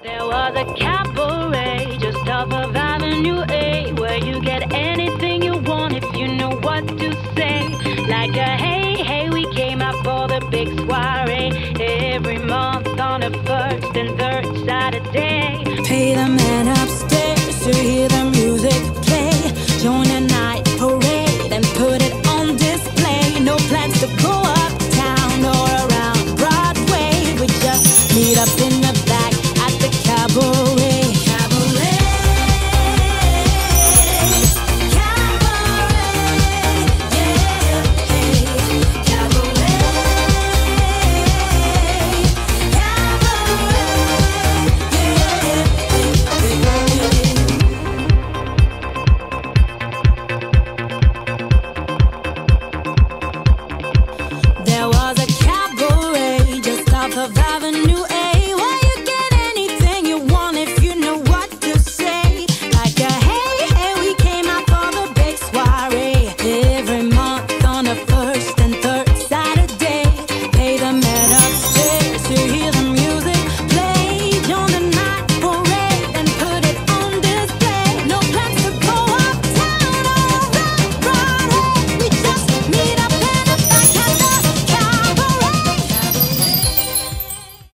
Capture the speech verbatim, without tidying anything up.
There was a cabaret just off of Avenue A, where you get anything you want if you know what to say. Like a hey, hey, we came out for the big soiree every month on the first and third Saturday.